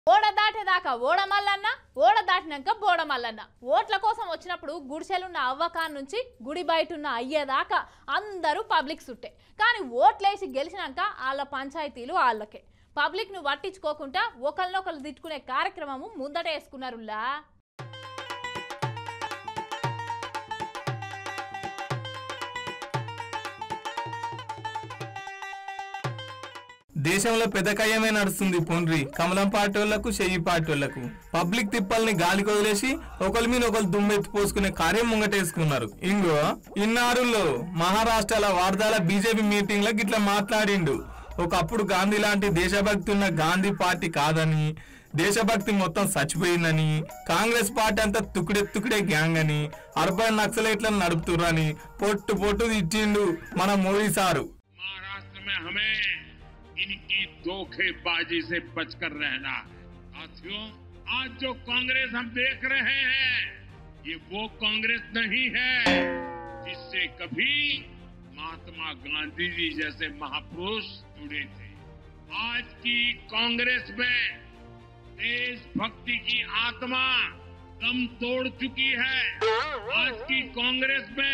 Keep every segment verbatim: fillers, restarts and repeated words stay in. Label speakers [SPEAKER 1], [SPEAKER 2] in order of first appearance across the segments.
[SPEAKER 1] ఓడ దాటేదాకా ఓడ మల్లన్న, ఓడ దాటినాక బోడ మల్లన్న. ఓట్ల కోసం వచ్చినప్పుడు గుడిసెలున్న అవ్వకా నుంచి గుడి బయటున్న అయ్యేదాకా అందరూ పబ్లిక్ సుట్టే. కానీ ఓట్లేసి గెలిచినాక వాళ్ళ పంచాయతీలు వాళ్ళకే. పబ్లిక్ ను పట్టించుకోకుండా ఒకరినొకరు తిట్టుకునే కార్యక్రమము ముందట వేసుకున్నారులా.
[SPEAKER 2] దేశంలో పెద్ద కయ్యమే నడుస్తుంది పొండ్రి. కమలం పార్టీ వాళ్లకు చెయ్యి పార్టీ వాళ్లకు పబ్లిక్ తిప్పల్ని గాలికి వదిలేసి ఒకరి మీద ఒకరు దుమ్మెత్తి పోసుకునే కార్యం ముంగటేసుకున్నారు. ఇంగో ఇన్నారుల్లో మహారాష్ట్రల వార్దాల బీజేపీ మీటింగ్ లో గిట్లా మాట్లాడిండు. ఒకప్పుడు గాంధీ లాంటి దేశభక్తి ఉన్న గాంధీ పార్టీ కాదని, దేశభక్తి మొత్తం చచ్చిపోయిందని, కాంగ్రెస్ పార్టీ అంతా తుకుడే తుకుడే గ్యాంగ్ అని, అర్బన్ నక్సలైట్లను నడుపుతుర్రని పొట్టు పొట్టు తిట్టిండు మన మోడీ సారు.
[SPEAKER 3] इनकी धोखेबाजी से बचकर रहना। साथियों, आज जो कांग्रेस हम देख रहे हैं, ये वो कांग्रेस नहीं है जिससे कभी महात्मा गांधी जी जैसे महापुरुष जुड़े थे। आज की कांग्रेस में देशभक्ति की आत्मा दम तोड़ चुकी है। आज की कांग्रेस में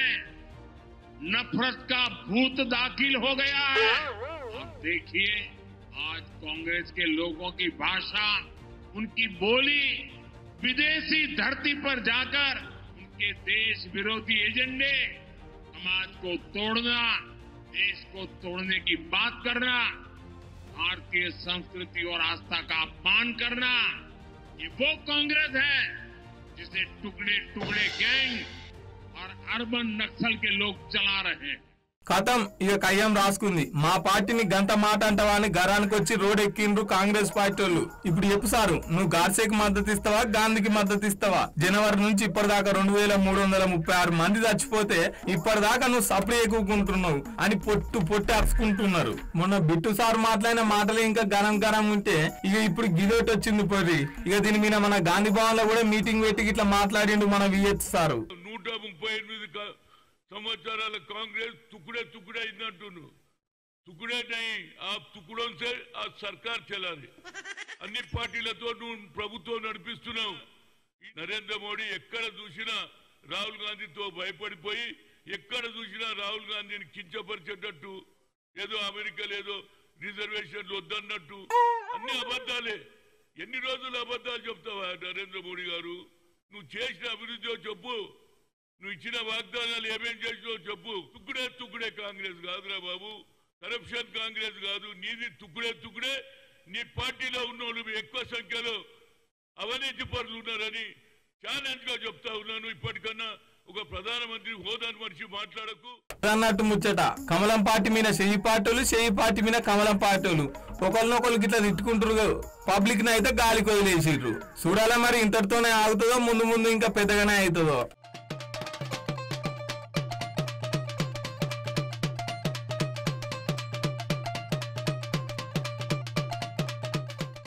[SPEAKER 3] नफरत का भूत दाखिल हो गया है। आप देखिए, आज कांग्रेस के लोगों की भाषा, उनकी बोली विदेशी धरती पर जाकर उनके देश विरोधी एजेंडे, समाज को तोड़ना, देश को तोड़ने की बात करना, भारतीय संस्कृति और आस्था का अपमान करना, ये वो कांग्रेस है जिसे टुकड़े टुकड़े गैंग और अर्बन नक्सल के लोग चला रहे हैं।
[SPEAKER 2] కథం ఇక కయ్యం రాసుకుంది. మా పార్టీని గంట మాట అంటావా అని గరానికి వచ్చి రోడ్ ఎక్కిండ్రు కాంగ్రెస్ పార్టీ వాళ్ళు. ఇప్పుడు చెప్పు సారు, నువ్వు గాడ్సేకి మద్దతు ఇస్తావా, గాంధీకి మద్దతు ఇస్తావా? జనవరి నుంచి ఇప్పటిదాకా రెండు వేల మూడు వందల ముప్పై ఆరు మంది చచ్చిపోతే ఇప్పటిదాకా నువ్వు సప్లై ఎక్కుకుంటున్నావు అని పొట్టు పొట్టి అరుచుకుంటున్నారు. మొన్న బిట్టు సారు మాట్లాడిన మాటలు ఇంకా గరం గరం ఉంటే ఇక ఇప్పుడు గిదోటి వచ్చింది పోయి. ఇక దీని మీద మన గాంధీ భవన్ లో కూడా మీటింగ్ పెట్టి ఇట్లా మాట్లాడిండు మన విహెచ్ సారు.
[SPEAKER 4] నూట ముప్పై ఎనిమిది సంవత్సరాల కాంగ్రెస్ తుకుడే తుకుడే అయిందంటును. తుకుడే నై, ఆ తుకుడం సే ఆ సర్కార్ చలాలి. అన్ని పార్టీలతో నువ్వు ప్రభుత్వం నడిపిస్తున్నావు. నరేంద్ర మోడీ ఎక్కడ చూసినా రాహుల్ గాంధీతో భయపడిపోయి, ఎక్కడ చూసినా రాహుల్ గాంధీని కించపరిచేటట్టు, ఏదో అమెరికా లేదో రిజర్వేషన్లు వద్దన్నట్టు అన్ని అబద్ధాలే. ఎన్ని రోజులు అబద్ధాలు చెప్తావా నరేంద్ర మోడీ గారు? నువ్వు చేసిన అభివృద్ధి చెప్పు, నువ్వు ఇచ్చిన వాగ్దానాలు ఏమేం చేసినో చెప్పు. తుక్కుడే తుక్కుడే కాంగ్రెస్ కాదురా బాబు, కరప్షన్ కాంగ్రెస్ కాదు, నీది తుక్కుడే తుక్కుడే. నీ పార్టీలో ఉన్న వాళ్ళు ఎక్కువ సంఖ్యలో అవినీతి పరులు ఉన్నారని ఛాలెంజ్ గా చెప్తా ఉన్నాను. ఇప్పటికన్నా ఒక ప్రధానమంత్రి హోదాను మనిషి మాట్లాడకు
[SPEAKER 2] అన్నట్టు ముచ్చట. కమలం పార్టీ మీద చెయ్యి పార్టీలు, చెయ్యి పార్టీ మీద కమలం పార్టీలు ఒకరినొకరికి ఇట్లా తిట్టుకుంటారు. పబ్లిక్ ని అయితే గాలికి వదిలేసిర్రు. చూడాలా మరి ఇంతటితోనే ఆగుతుందో, ముందు ముందు ఇంకా పెద్దగానే అవుతుందో.